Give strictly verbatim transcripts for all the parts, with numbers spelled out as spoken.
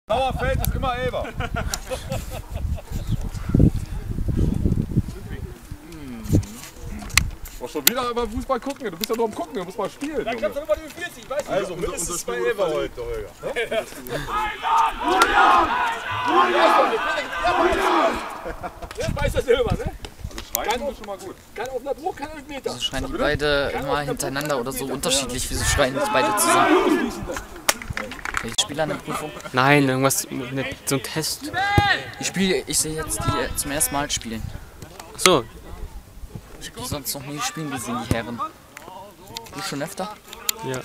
Dauerfeld ist immer Elber. Oh, schon wieder beim Fußball gucken, du bist ja nur am Gucken, du musst mal spielen. Dann klappt doch immer die vierzig, ich weiß nicht. Also mindestens bei Elber heute, Holger. Der weiß das Silber, ne? Schreien ist schon mal gut. Kein offener Druck, kein Elfmeter. Also schreien die beide immer hintereinander oder so unterschiedlich. Wieso schreien jetzt beide zusammen? Ich spiele eine Prüfung. Nein, irgendwas mit so einem Test. Ich spiele, ich sehe jetzt die äh, zum ersten Mal spielen. Ach so. Ich habe die sonst noch nie spielen gesehen, die Herren. Du schon öfter? Ja.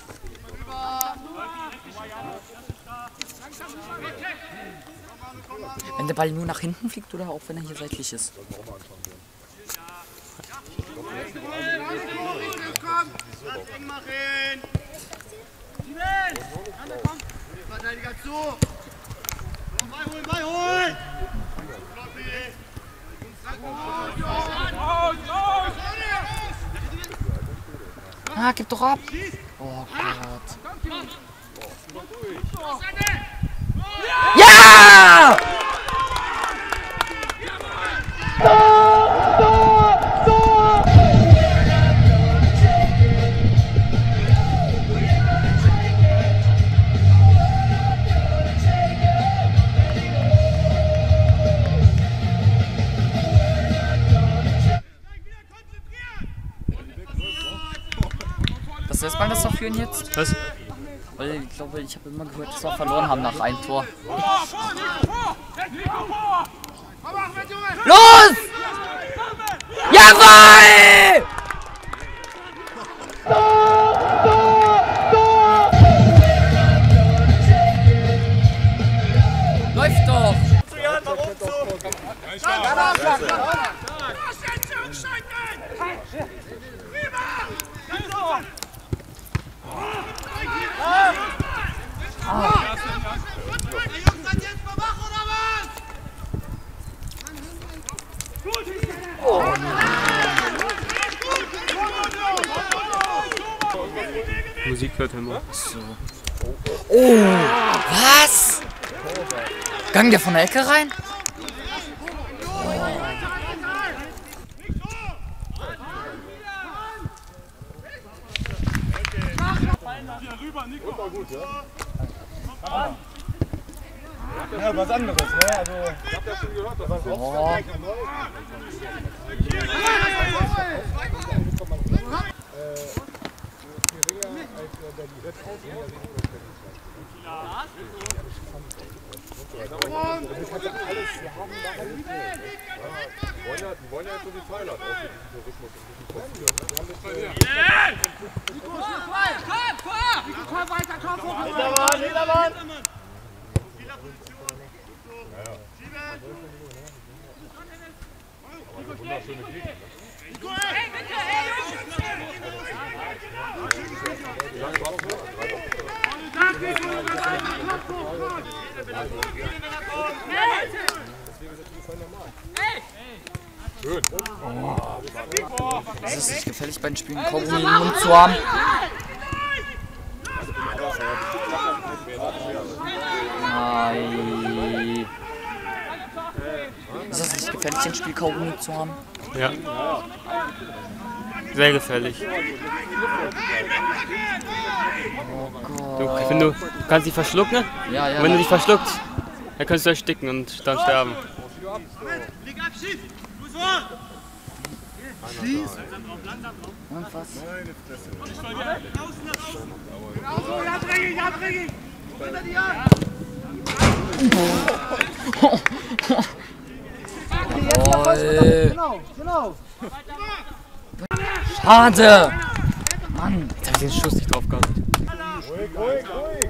Wenn der Ball nur nach hinten fliegt oder auch wenn er hier seitlich ist? Verteidiger zu! Beiholen, beiholen! Ah, gib doch ab! Oh Gott! Ja! Was heißt man das doch führen jetzt? Was? Weil ich glaube, ich habe immer gehört, dass wir verloren haben nach einem Tor. Los! Jawohl! Läuft doch! Musik hört immer. So. Oh! Was? Gang der von der Ecke rein? Ja, was anderes, ne? Also, ich hab ja schon gehört, dass das oh. Die wollen ja jetzt so die Pfeiler aus diesem Tourismus ein bisschen forcieren. Komm weiter, komm vor! Hintermann, Hintermann! Wunderschöne Gegend. Hey, bitte, hey, Jungs! Wie lange war das noch? Schön. Oh. Es ist nicht gefährlich, bei den Spielen Kaugummi im Mund zu haben. Nein. Ist das nicht gefährlich, ein Spiel Kaugummi zu haben? Ja. Sehr gefährlich. Oh Gott. Du, wenn du, du kannst dich verschlucken, Ja, ja. und wenn du dich verschluckst, dann kannst du ersticken und dann sterben. Und was? Genau, genau. Schade! Mann! Jetzt hab ich den Schuss nicht drauf gehabt. Ruhig, ruhig, ruhig!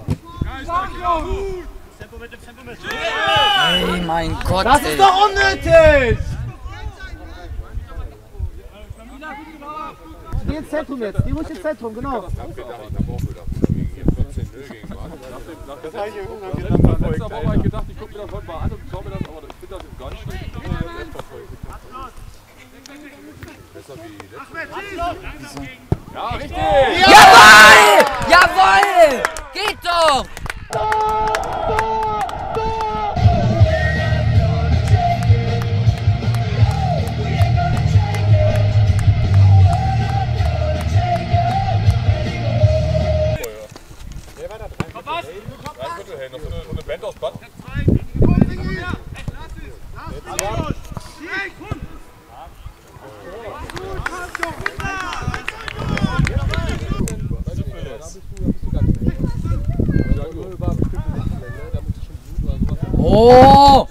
Ey, mein Gott, Das ey. ist doch unnötig! Geh ins Zentrum jetzt, geh ruhig ins Zentrum, genau. Das habe ich letzte Woche gedacht, ich gucke mir das heute mal an und schaue mir das, aber ich finde das jetzt gar nicht schlecht. Besser wie letztes Mal. Ja, richtig! Jawohl! Jawohl! Geht doch! hey, noch so eine, so eine Band aus Bad. Oh!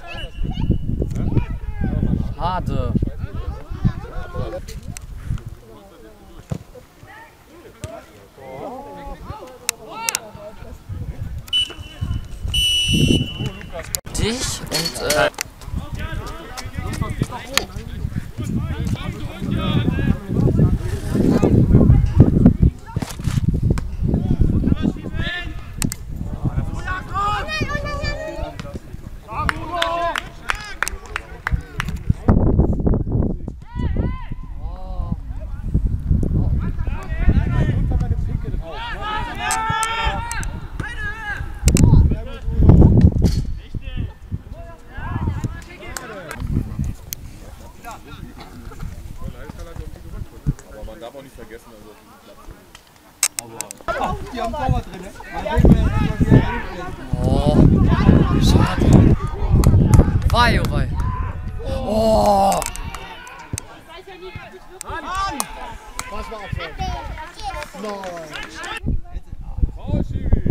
Schade. Dich und äh Aber man darf auch nicht vergessen, also Die haben Power drin, ne? oh, schade. Wei, oh wei. Oh! Was war abseits? Nein. oh, Schiri!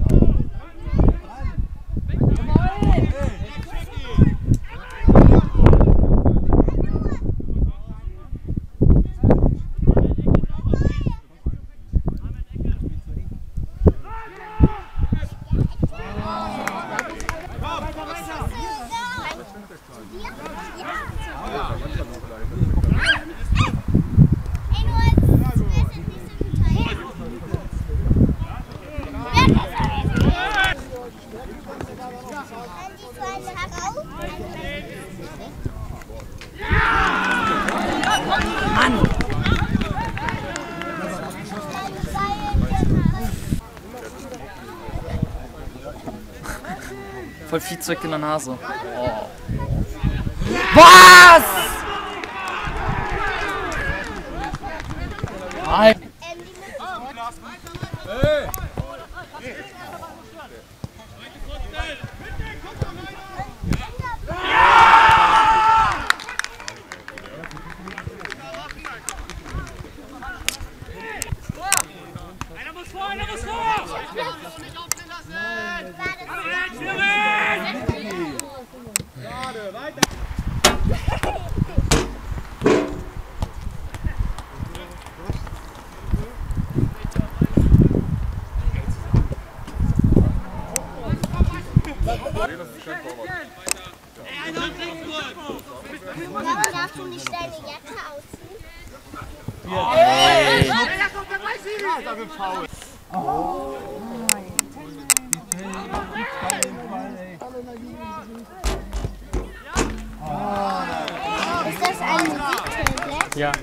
Voll viel Zeug in der Nase. Oh. Was? Nein. Hey! Einer muss vor, einer muss vor! Nicht aufstehen lassen! Gerade, weiter. Darfst du nicht deine Jacke ausziehen? Hey. Oh. Ist das ein Musiktablet? Ja.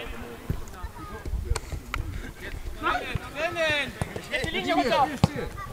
Jetzt die Linie runter!